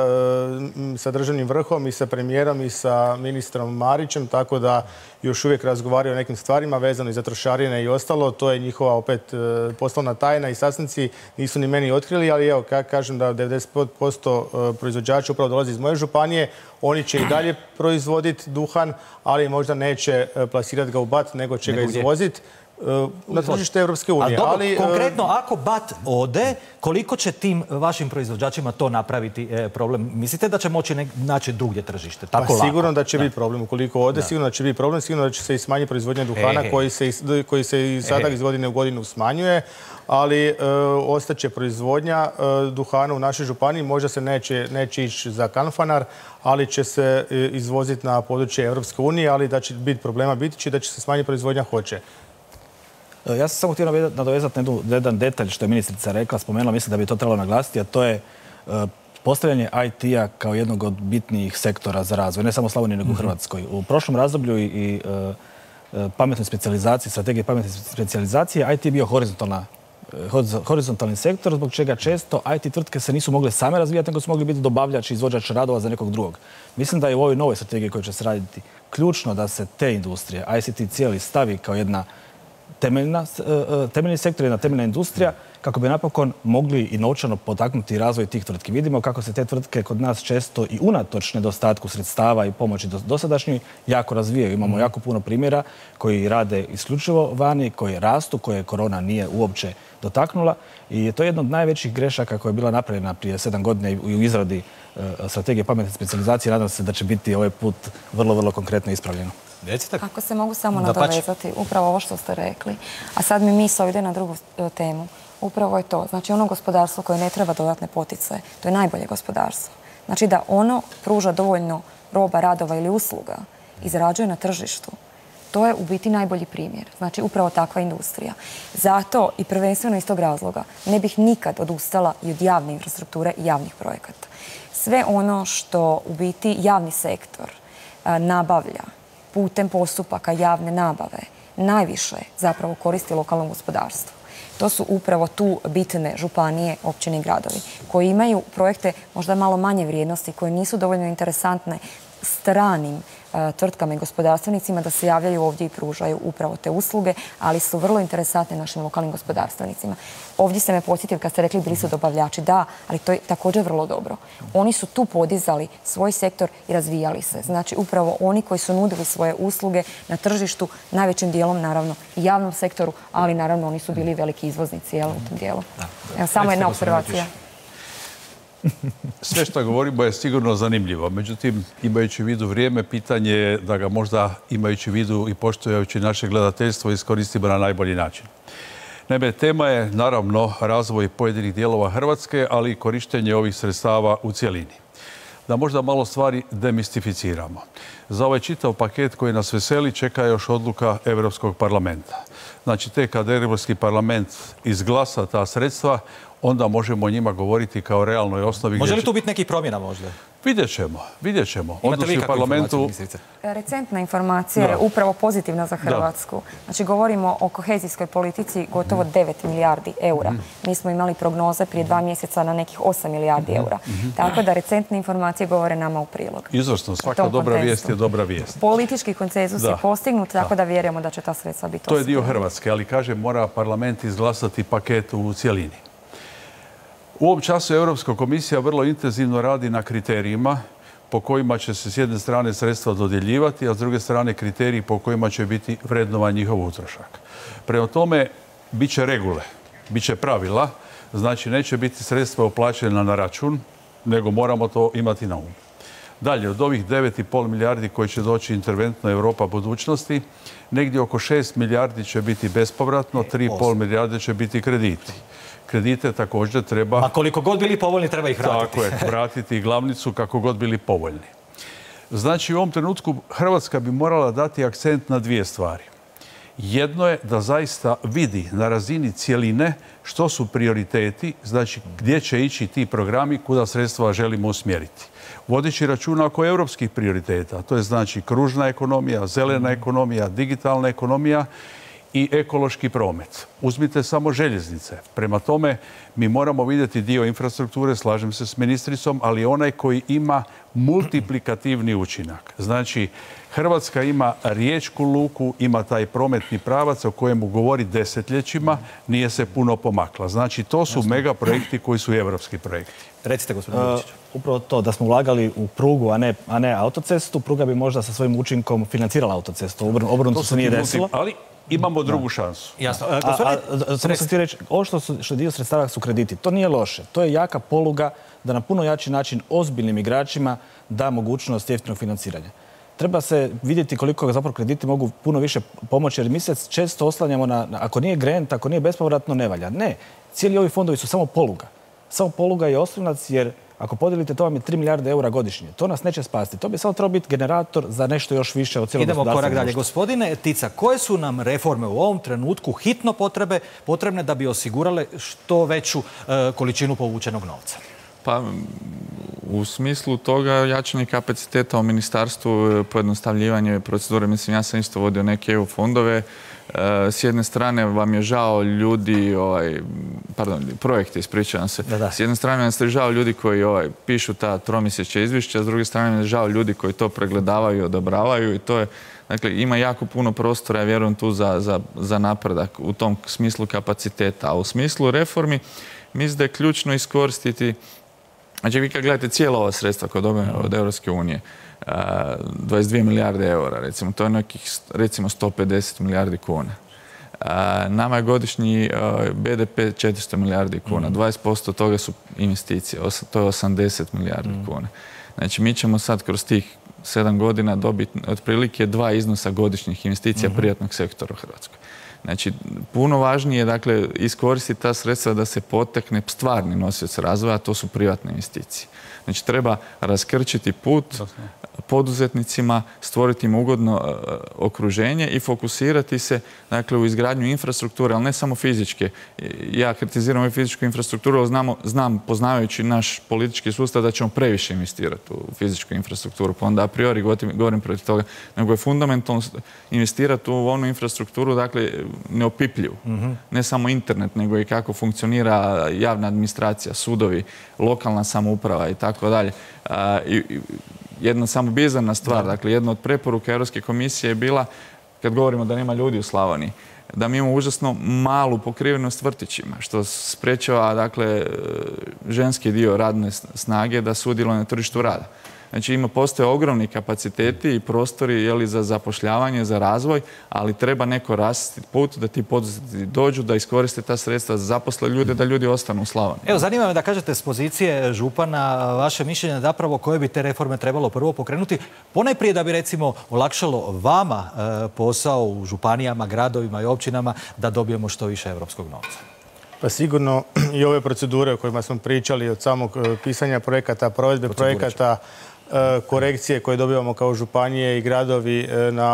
sa državnim vrhom i sa premijerom i sa ministrom Marićem, tako da još uvijek razgovaraju o nekim stvarima vezano i za trošarine i ostalo. To je njihova opet poslovna tajna i sastanci nisu ni meni otkrili, ali evo, kažem da 90% proizvođača upravo dolazi iz moje županije. Oni će i dalje proizvoditi duhan, ali možda neće plasirati ga u BAT, nego će ga izvoziti na tržište Europske unije. Ali konkretno, ako BAT ode, koliko će tim vašim proizvođačima to napraviti problem? Mislite da će moći naći drugdje tržište? Sigurno da će biti problem. Ukoliko ode, sigurno da će biti problem. Sigurno da će se i smanjiti proizvodnja duhana koji se i sada iz godine u godinu smanjuje. Ali ostaće proizvodnja duhana u našoj županiji. Možda se neće ići za Kanfanar, ali će se izvoziti na područje Europske unije, ali da će biti problema biti će da će se smanjiti proizvodnja, hoće. Ja sam samo htio nadovezati na jedan detalj što je ministrica rekla, spomenula, mislim da bi to trebalo naglasiti, a to je postavljanje IT-a kao jednog od bitnijih sektora za razvoj, ne samo u Slavoniji nego u Hrvatskoj. U prošlom razdoblju i pametnoj specijalizaciji, strategije pametne specijalizacije, IT je bio horizontalni sektor, zbog čega često IT tvrtke se nisu mogle same razvijati, nego su mogli biti dobavljač i izvođač radova za nekog drugog. Mislim da je u ovoj novoj strategiji koja će se raditi ključno da se te industrije, ICT cijeli, stavi kao jedna temeljni sektor, jedna temeljna industrija, kako bi napokon mogli i novčano potaknuti razvoj tih tvrtki. Vidimo kako se te tvrtke kod nas često i unatoč nedostatku sredstava i pomoći dosadašnjih jako razvijaju. Imamo jako puno primjera koji rade isključivo vani, koji rastu, koje korona nije uopće dotaknula i to je jedna od najvećih grešaka koja je bila napravljena prije 7 godina i u izradi strategije pametne specijalizacije. Nadam se da će biti ovaj put vrlo, vrlo konkretno ispravljeno. Ako se mogu samo nadovezati, upravo ovo što ste rekli, a sad mi misao ide na drugu temu. Upravo je to. Znači ono gospodarstvo koje ne treba dodatne poticaje, to je najbolje gospodarstvo. Znači da ono pruža dovoljno roba, radova ili usluga, izrađuje na tržištu. To je u biti najbolji primjer. Znači upravo takva industrija. Zato i prvenstveno iz tog razloga ne bih nikad odustala i od javne infrastrukture i javnih projekata. Sve ono što u biti javni sektor nabavlja putem postupaka javne nabave najviše zapravo koristi lokalnom gospodarstvu. To su upravo tu bitne županije, općine i gradovi koji imaju projekte možda malo manje vrijednosti, koje nisu dovoljno interesantne stranim tvrtkama i gospodarstvenicima da se javljaju ovdje i pružaju upravo te usluge, ali su vrlo interesantne našim lokalnim gospodarstvenicima. Ovdje ste me podsjetili kad ste rekli bili su dobavljači. Da, ali to je također vrlo dobro. Oni su tu podizali svoj sektor i razvijali se. Znači upravo oni koji su nudili svoje usluge na tržištu, najvećim dijelom naravno i javnom sektoru, ali naravno oni su bili veliki izvoznici u tom dijelu. Evo, samo jedna observacija. Sve što govorimo je sigurno zanimljivo. Međutim, imajući u vidu vrijeme, pitanje je da ga možda imajući u vidu i poštujući naše gledateljstvo iskoristimo na najbolji način. Naime, tema je naravno razvoj pojedinih dijelova Hrvatske, ali i korištenje ovih sredstava u cjelini. Da možda malo stvari demistificiramo. Za ovaj čitav paket koji nas veseli čeka još odluka Europskog parlamenta. Znači, tek kad Europski parlament izglasa ta sredstva, onda možemo o njima govoriti kao realnoj osnovi. Može li tu biti nekih promjena možda? Vidjet ćemo. Odnosi u parlamentu... Recentna informacija je upravo pozitivna za Hrvatsku. Znači, govorimo o kohezijskoj politici gotovo 9 milijardi eura. Mi smo imali prognoze prije 2 mjeseca na nekih 8 milijardi eura. Tako da recentne informacije govore nama u prilog. Izvrsno, svaka dobra vijest je dobra vijest. Politički konsenzus je postignut, tako da vjerujemo da će ta sredstva biti osigurana. To je dio Hrvatske, ali kažem, mora parlament izglasati paket u cjelini. U ovom času Europska komisija vrlo intenzivno radi na kriterijima po kojima će se s jedne strane sredstva dodjeljivati, a s druge strane kriteriji po kojima će biti vrednovan njihov utrošak. Prema tome, bit će regule, bit će pravila, znači neće biti sredstva uplaćena na račun, nego moramo to imati na umu. Dalje, od ovih 9,5 milijardi koji će doći interventna Europa budućnosti, negdje oko 6 milijardi će biti bespovratno, 3,5 milijarde će biti krediti. Kredite također treba... A koliko god bili povoljni, treba ih vratiti. Tako je, vratiti glavnicu kako god bili povoljni. Znači, u ovom trenutku Hrvatska bi morala dati akcent na 2 stvari. Jedno je da zaista vidi na razini cjeline što su prioriteti, znači gdje će ići ti programi, kuda sredstva želimo usmjeriti. Vodeći računa oko europskih prioriteta, to je znači kružna ekonomija, zelena ekonomija, digitalna ekonomija i ekološki promet. Uzmite samo željeznice. Prema tome, mi moramo vidjeti dio infrastrukture, slažem se s ministricom, ali onaj koji ima multiplikativni učinak. Znači, Hrvatska ima riječku luku, ima taj prometni pravac o kojemu govori desetljećima, nije se puno pomakla. Znači, to su mega projekti koji su evropski projekti. Recite, gospodine Vučić. Upravo to, da smo ulagali u prugu, a ne autocestu, pruga bi možda sa svojim učinkom financirala autocestu. Obrnuto se nije desilo. Ali imamo drugu šansu. Jasno. Samo sam ti reći, ovo što je dio sredstava su krediti. To nije loše. To je jaka poluga da na puno jači način ozbiljnim igračima da mogućnost jeftinog financiranja. Treba se vidjeti koliko zapravo krediti mogu puno više pomoći, jer mi se često oslanjamo na, ako nije grant, ako nije bespovratno, ne valja. Ne, cijeli ovi fondovi su samo poluga. Samo poluga je oslonac, jer ako podijelite, to vam je 3 milijarde eura godišnje. To nas neće spasti. To bi samo trebao biti generator za nešto još više od cijelog gospodarstva. Idemo korak dalje. Gospodine Tica, koje su nam reforme u ovom trenutku hitno potrebne da bi osigurale što veću količinu povučenog novca? Pa, u smislu toga jačanje kapaciteta u ministarstvu, pojednostavljivanje procedure. Mislim, ja sam isto vodio neke EU fondove. S jedne strane vam je žao ljudi, projekte, ispričavam se. S jedne strane vam je žao ljudi koji pišu ta tromjesečja izvješća, s druge strane vam je žao ljudi koji to pregledavaju i odobravaju i to je, dakle, ima jako puno prostora, ja vjerujem, tu za napredak u tom smislu kapaciteta. A u smislu reformi, mislim da je ključno iskoristiti. Znači, vi kad gledate cijela ova sredstva koja dobijemo od Europske unije, 22 milijarde eura, recimo, to je nekih, recimo, 150 milijardi kuna. Nama je godišnji BDP 400 milijardi kuna, 20% toga su investicije, to je 80 milijardi kuna. Znači, mi ćemo sad kroz tih 7 godina dobiti otprilike 2 iznosa godišnjih investicija privatnog sektora u Hrvatskoj. Znači, puno važnije je, dakle, iskoristiti ta sredstva da se potekne stvarni nosioc razvoja, a to su privatne investicije. Znači, treba raskrčiti put poduzetnicima, stvoriti im ugodno okruženje i fokusirati se, dakle, u izgradnju infrastrukture, ali ne samo fizičke. Ja kritiziram ovu fizičku infrastrukturu, ali znam, poznavajući naš politički sustav, da ćemo previše investirati u fizičku infrastrukturu, pa onda a priori govorim protiv toga, nego je fundamentalno investirati u onu infrastrukturu, dakle, neopipljivu. Ne samo internet, nego i kako funkcionira javna administracija, sudovi, lokalna samouprava i tako dalje. Jedna samo bizarna stvar, dakle, jedna od preporuka Europske komisije je bila, kad govorimo da nema ljudi u Slavoniji, da mi imamo užasno malu pokrivenost vrtićima, što sprečava, dakle, ženski dio radne snage da sudjeluje na tržištu rada. Znači, postoje ogromni kapaciteti i prostori za zapošljavanje, za razvoj, ali treba neko rastiti put da ti poduzetnici dođu, da iskoriste ta sredstva za zaposle ljude, da ljudi ostanu u Slavoniji. Evo, zanima me da kažete s pozicije župana vaše mišljenje zapravo koje bi te reforme trebalo prvo pokrenuti. Ponajprije da bi, recimo, olakšalo vama posao u županijama, gradovima i općinama da dobijemo što više europskog novca. Pa sigurno i ove procedure o kojima smo pričali od samog pisanja projekata, provedbe projekata, korekcije koje dobivamo kao županije i gradovi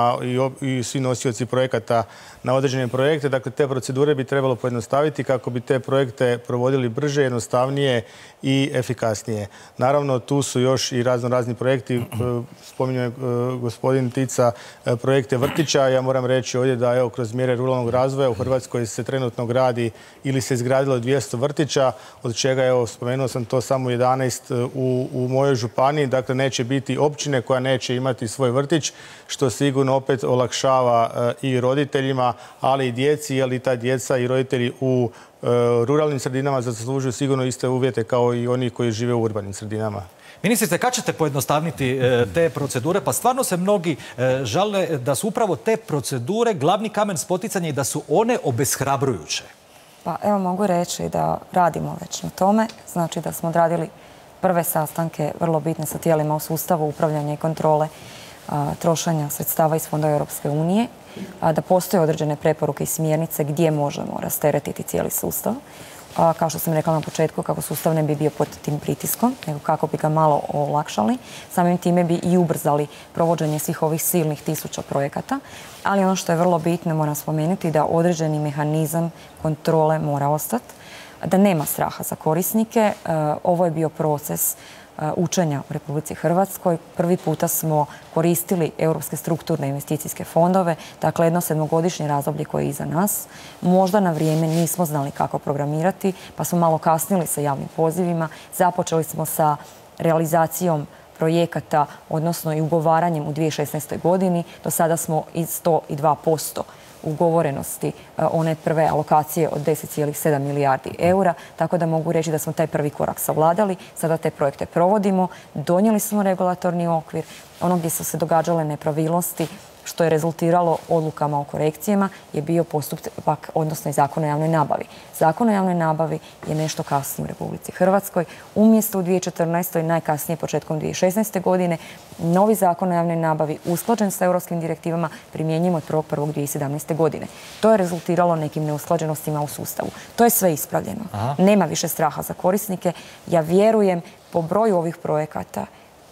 i svi nosioci projekata na određene projekte. Dakle, te procedure bi trebalo pojednostaviti kako bi te projekte provodili brže, jednostavnije i efikasnije. Naravno, tu su još i razni projekti. Spominjao je gospodin Tica projekte vrtića. Ja moram reći ovdje da evo, kroz mjere ruralnog razvoja u Hrvatskoj se trenutno gradi ili se izgradilo 200 vrtića, od čega, evo, spomenuo sam to, samo 11 u mojoj županiji. Dakle, neće biti općine koja neće imati svoj vrtić, što sigurno opet olakšava i roditeljima, ali i djeci, ali i ta djeca i roditelji u ruralnim sredinama zaslužuju sigurno iste uvjete kao i oni koji žive u urbanim sredinama. Ministrice, kad ćete pojednostavniti te procedure? Pa stvarno se mnogi žale da su upravo te procedure glavni kamen spoticanja i da su one obeshrabrujuće. Pa evo mogu reći da radimo već na tome. Znači da smo odradili prve sastanke vrlo bitne sa tijelima u sustavu upravljanja i kontrole trošenja sredstava iz fondova Europske unije, da postoje određene preporuke i smjernice gdje možemo rasteretiti cijeli sustav. Kao što sam rekla na početku, kako sustav ne bi bio pod tim pritiskom, nego kako bi ga malo olakšali. Samim time bi i ubrzali provođenje svih ovih silnih 1000 projekata. Ali ono što je vrlo bitno, moram spomenuti, da određeni mehanizam kontrole mora ostati, da nema straha za korisnike. Ovo je bio proces učenja u Republici Hrvatskoj. Prvi puta smo koristili europske strukturne investicijske fondove, dakle jedno 7-godišnje razdoblje koje je iza nas. Možda na vrijeme nismo znali kako programirati, pa smo malo kasnili sa javnim pozivima. Započeli smo sa realizacijom projekata, odnosno i ugovaranjem u 2016. godini. Do sada smo i 102% ugovorenosti one prve alokacije od 10,7 milijardi eura, tako da mogu reći da smo taj prvi korak savladali. Sada te projekte provodimo, donijeli smo regulatorni okvir, ono gdje su se događale nepravilnosti, što je rezultiralo odlukama o korekcijama, je bio postupak, odnosno i Zakon o javnoj nabavi. Zakon o javnoj nabavi je nešto kasnije u Republici Hrvatskoj. Umjesto u 2014. najkasnije početkom 2016. godine, novi Zakon o javnoj nabavi usklađen sa europskim direktivama primjenjujemo od 1.1.2017. godine. To je rezultiralo nekim neusklađenostima u sustavu. To je sve ispravljeno. Nema više straha za korisnike. Ja vjerujem po broju ovih projekata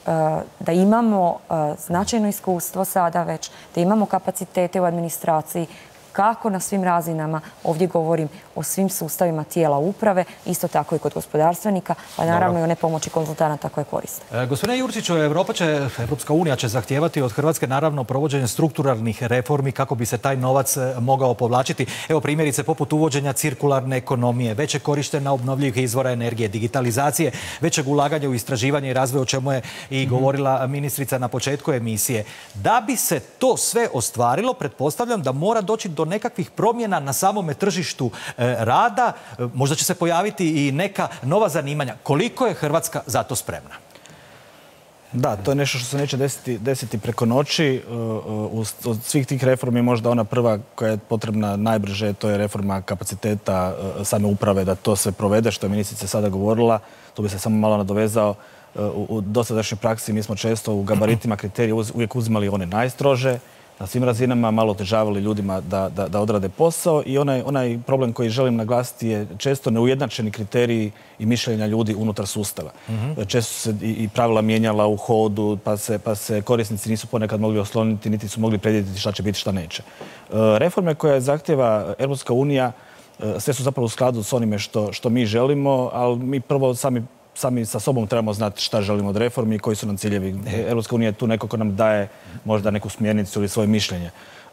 da imamo značajno iskustvo sada već, da imamo kapacitete u administraciji, kako na svim razinama, ovdje govorim o svim sustavima tijela uprave, isto tako i kod gospodarstvenika, pa naravno i one pomoći konzultanata koje koriste. Gospodine Jurčiću, Europska unija će zahtijevati od Hrvatske naravno provođenje strukturalnih reformi kako bi se taj novac mogao povlačiti. Evo primjerice poput uvođenja cirkularne ekonomije, veće korištenja obnovljivih izvora energije, digitalizacije, većeg ulaganja u istraživanje i razvoj, o čemu je i govorila ministrica na početku emisije. Da bi se to sve ostvarilo, pretpostavljam da mora doći do nekakvih promjena na samome tržištu rada. Možda će se pojaviti i neka nova zanimanja. Koliko je Hrvatska za to spremna? Da, to je nešto što se neće desiti preko noći. Od svih tih reformi možda ona prva koja je potrebna najbrže, to je reforma kapaciteta same uprave da to sve provede, što je ministrica sada govorila. Tu bi se samo malo nadovezao. U dosadašnjoj praksi mi smo često u gabaritima kriterija uvijek uzimali one najstrože, na svim razinama, malo otežavali ljudima da odrade posao i onaj problem koji želim naglasiti je često neujednačeni kriteriji i mišljenja ljudi unutar sustava. Često se i pravila mijenjala u hodu, pa se korisnici nisu ponekad mogli osloniti, niti su mogli predvidjeti šta će biti, šta neće. Reforme koje zahtjeva Europska unija sve su zapravo u skladu s onime što mi želimo, ali mi prvo sami sa sobom trebamo znati šta želimo od reformi i koji su nam ciljevi. Europska unija je tu neko ko nam daje možda neku smjernicu ili svoje mišljenje.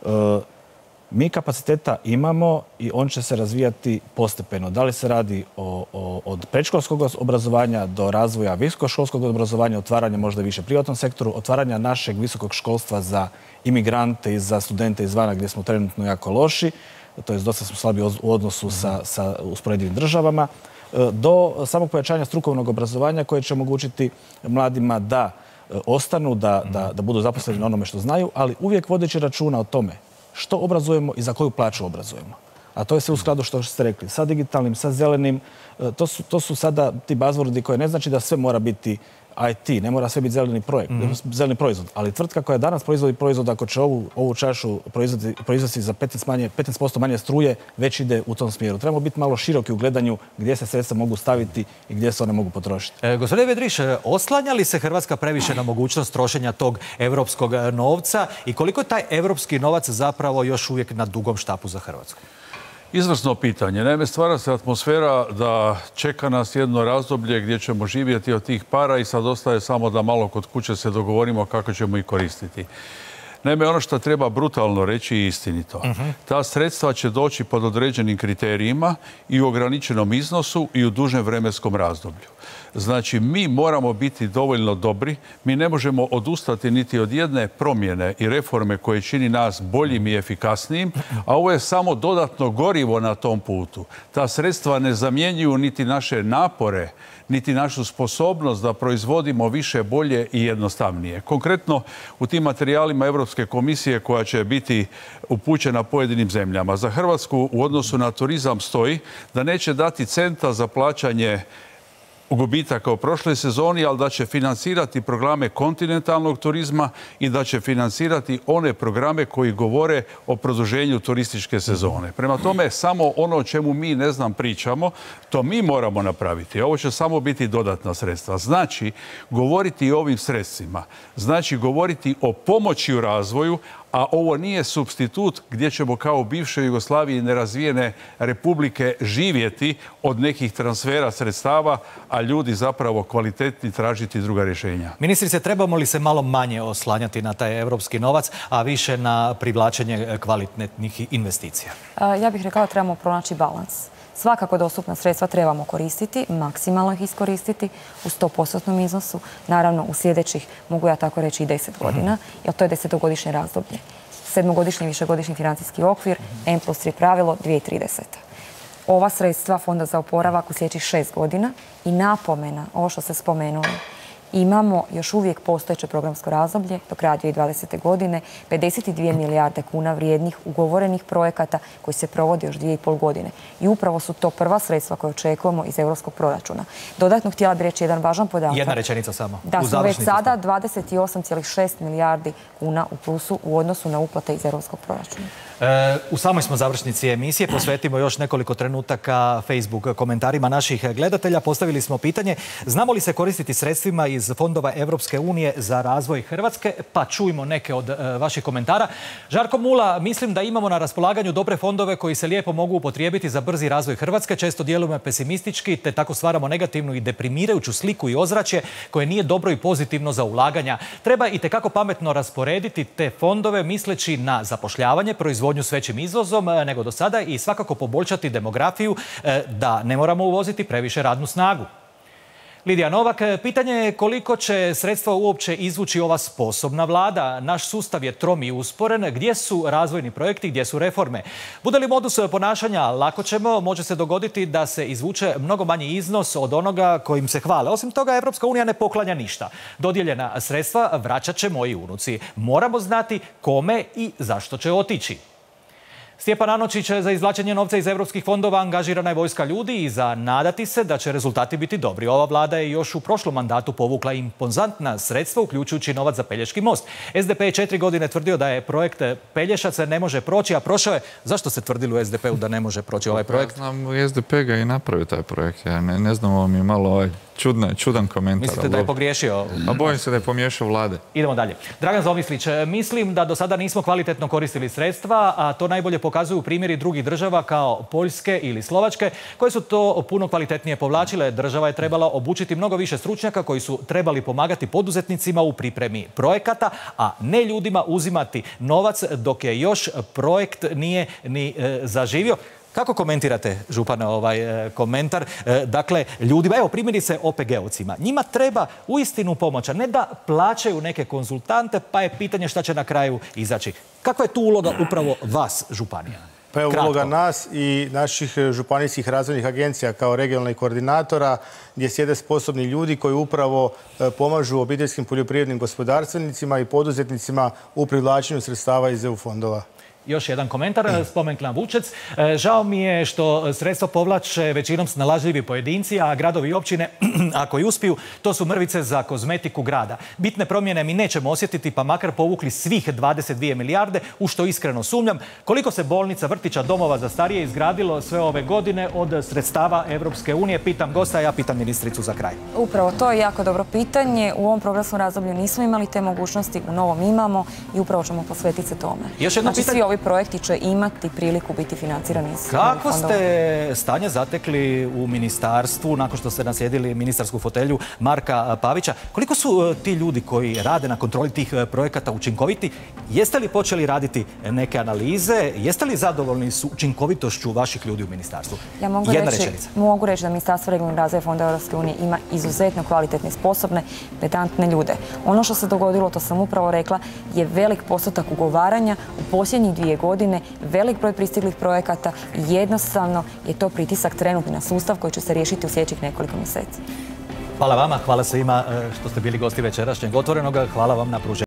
Mi kapaciteta imamo i on će se razvijati postepeno. Da li se radi od predškolskog obrazovanja do razvoja visokoškolskog obrazovanja, otvaranja možda više privatnom sektoru, otvaranja našeg visokog školstva za imigrante i za studente izvana gdje smo trenutno jako loši, to je dosta smo slabi u odnosu sa usporedivim državama, do samog pojačanja strukovnog obrazovanja koje će omogućiti mladima da ostanu, da budu zaposleni na onome što znaju, ali uvijek vodeći računa o tome što obrazujemo i za koju plaću obrazujemo. a to je sve u skladu što ste rekli. Sa digitalnim, sa zelenim, to su sada ti buzzwordi koje ne znači da sve mora biti IT, ne mora sve biti zeleni proizvod, ali tvrtka koja danas proizvodi proizvod, ako će ovu čašu proizvesti za 15% manje struje, već ide u tom smjeru. Trebamo biti malo široki u gledanju gdje se sredstva mogu staviti i gdje se one mogu potrošiti. Gospodine Vedriš, oslanja li se Hrvatska previše na mogućnost trošenja tog evropskog novca i koliko je taj evropski novac zapravo još uvijek na dugom štapu za Hrvatsku? Izvrsno pitanje. Naime, stvara se atmosfera da čeka nas jedno razdoblje gdje ćemo živjeti od tih para i sad ostaje samo da malo kod kuće se dogovorimo kako ćemo ih koristiti. Naime, ono što treba brutalno reći je istinito. Ta sredstva će doći pod određenim kriterijima i u ograničenom iznosu i u dužem vremenskom razdoblju. Znači, mi moramo biti dovoljno dobri, mi ne možemo odustati niti od jedne promjene i reforme koje čini nas boljim i efikasnijim, a ovo je samo dodatno gorivo na tom putu. Ta sredstva ne zamjenjuju niti naše napore, niti našu sposobnost da proizvodimo više, bolje i jednostavnije. Konkretno, u tim materijalima Europske komisije koja će biti upućena pojedinim zemljama. Za Hrvatsku u odnosu na turizam stoji da neće dati centa za plaćanje gubitaka u prošloj sezoni, ali da će financirati programe kontinentalnog turizma i da će financirati one programe koji govore o produženju turističke sezone. Prema tome, samo ono o čemu mi pričamo, to mi moramo napraviti. Ovo će samo biti dodatna sredstva. Znači, govoriti o ovim sredstvima, znači govoriti o pomoći u razvoju, a ovo nije supstitut gdje ćemo kao u bivšoj Jugoslaviji nerazvijene republike živjeti od nekih transfera sredstava, a ljudi zapravo kvalitetni tražiti druga rješenja. Ministrice, trebamo li se malo manje oslanjati na taj evropski novac, a više na privlačenje kvalitetnih investicija? Ja bih rekla da trebamo pronaći balans. Svakako dostupna sredstva trebamo koristiti, maksimalno ih iskoristiti u 100% iznosu, naravno u sljedećih, mogu ja tako reći, i 10 godina, jer to je 10-godišnje razdoblje. 7-godišnji višegodišnji financijski okvir, N+3 pravilo, 2030. Ova sredstva Fonda za oporavak u sljedećih 6 godina i napomena, ovo što ste spomenuli, imamo još uvijek postojeće programsko razdoblje do kraja 2020. godine, 52 milijarde kuna vrijednih ugovorenih projekata koji se provode još 2,5 godine. I upravo su to prva sredstva koje očekujemo iz europskog proračuna. Dodatno htjela bih reći jedan važan podatak. Jedna rečenica samo. Da smo već sada 28,6 milijardi kuna u plusu u odnosu na uplate iz europskog proračuna. U samoj smo završnici emisije, posvetimo još nekoliko trenutaka Facebook komentarima naših gledatelja. Postavili smo pitanje, znamo li se koristiti sredstvima iz fondova Evropske unije za razvoj Hrvatske, pa čujmo neke od vaših komentara. Žarko Mula, mislim da imamo na raspolaganju dobre fondove koji se lijepo mogu upotrijebiti za brzi razvoj Hrvatske, često djelujemo pesimistički, te tako stvaramo negativnu i deprimirajuću sliku i ozračje koje nije dobro i pozitivno za ulaganja. Treba itekako pametno rasporediti te fondove misleći na zapošljavanje, proizvodnju s većim izvozom nego do sada i svakako poboljšati demografiju da ne moramo uvoziti previše radnu snagu. Lidija Novak, pitanje je koliko će sredstva uopće izvući ova sposobna vlada. Naš sustav je trom i usporen. Gdje su razvojni projekti, gdje su reforme? Bude li modus ponašanja lako ćemo, može se dogoditi da se izvuče mnogo manji iznos od onoga kojim se hvale. Osim toga, Evropska unija ne poklanja ništa. Dodijeljena sredstva vraćat će moji unuci. Moramo znati kome i zašto će otići. Stjepan Anočić, za izvlačenje novca iz europskih fondova angažirana je vojska ljudi i za nadati se da će rezultati biti dobri. Ova vlada je još u prošlom mandatu povukla impozantna sredstva, uključujući novac za Pelješki most. SDP je 4 godine tvrdio da je projekt Pelješac ne može proći, a prošao je. Zašto se tvrdilo u SDP-u da ne može proći ovaj projekt? Ja znam, SDP ga i napravio taj projekt. Ja ne znam, ovo mi je malo čudan komentar. Mislite da je pogriješio? A bojim se da je pomiješao vlade. Idemo dalje. Dragan Zomislić, mislim da do sada nismo kvalitetno koristili sredstva, a to najbolje pokazuju primjeri drugih država kao Poljske ili Slovačke, koje su to puno kvalitetnije povlačile. Država je trebala obučiti mnogo više stručnjaka koji su trebali pomagati poduzetnicima u pripremi projekata, a ne ljudima uzimati novac dok je još projekt nije ni zaživio. Kako komentirate, župane, ovaj komentar? Dakle, ljudima, evo primjerice OPG-ovcima, njima treba uistinu pomoć, a ne da plaćaju neke konzultante, pa je pitanje šta će na kraju izaći. Kakva je tu uloga upravo vas, županija? Pa evo uloga nas i naših županijskih razvojnih agencija kao regionalnih koordinatora gdje sjede sposobni ljudi koji upravo pomažu obiteljskim poljoprivrednim gospodarstvenicima i poduzetnicima u privlačenju sredstava iz EU fondova. Još jedan komentar, Spomenklan Vučec. Žao mi je što sredstvo povlače većinom snalažljivi pojedinci, a gradovi i općine, ako i uspiju, to su mrvice za kozmetiku grada. Bitne promjene mi nećemo osjetiti, pa makar povukli svih 22 milijarde, u što iskreno sumnjam. Koliko se bolnica, vrtića, domova za starije izgradilo sve ove godine od sredstava Europske unije? Pitam gosta, ja pitam ministricu za kraj. Upravo, to je jako dobro pitanje. U ovom programskom razdoblju nismo imali te mogućnosti, u novom imamo i upravo ćemo posvetiti se tome. Znači, svi ovi projekti će imati priliku biti financirani iz fondova. Kako ste stanje zatekli u ministarstvu nakon što ste naslijedili ministarsku fotelju Marka Pavića? Koliko su ti ljudi koji rade na kontroli tih projekata učinkoviti? Jeste li počeli raditi neke analize? Jeste li zadovoljni s učinkovitošću vaših ljudi u ministarstvu? Ja mogu reći da Ministarstvo regionalnog razvoja Fonda Europske unije ima izuzetno kvalitetne, sposobne, pedantne ljude. Ono što se dogodilo, to sam upravo rekla, je velik postotak ugovaranja u posljednjih 2 godine, velik broj pristiglih projekata i jednostavno je to pritisak trenutni na sustav koji će se riješiti u sljedećih nekoliko mjeseci. Hvala vama, hvala svima što ste bili gosti večerašnjeg Otvorenog, hvala vam na pruženju.